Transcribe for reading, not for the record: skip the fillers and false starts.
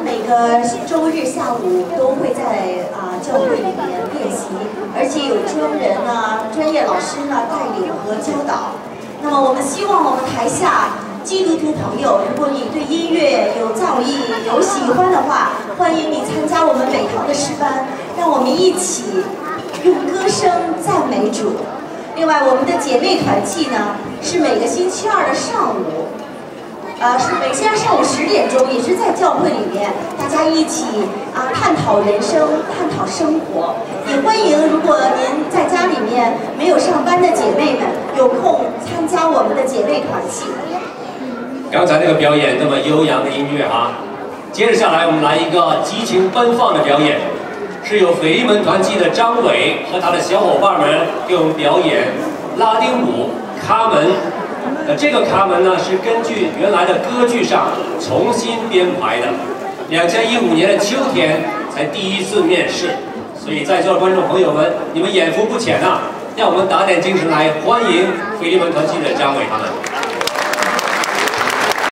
每个周日下午都会在教会里面练习，而且有专业老师呢带领和教导。那么我们希望我们台下基督徒朋友，如果你对音乐有造诣、有喜欢的话，欢迎你参加我们美堂的诗班，让我们一起用歌声赞美主。另外，我们的姐妹团契呢是每个星期二的上午。是每天上午10点钟，也是在教会里面，大家一起探讨人生，探讨生活。也欢迎如果您在家里面没有上班的姐妹们，有空参加我们的姐妹团契。 刚才那个表演那么悠扬的音乐啊，接着下来我们来一个激情奔放的表演，是由腓利门团契的张伟和他的小伙伴们给我们表演拉丁舞卡门。这个卡门呢是根据原来的歌剧上重新编排的，2015年的秋天才第一次面试，所以在座的观众朋友们，你们眼福不浅啊！让我们打点精神来欢迎腓利门团契的张伟他们。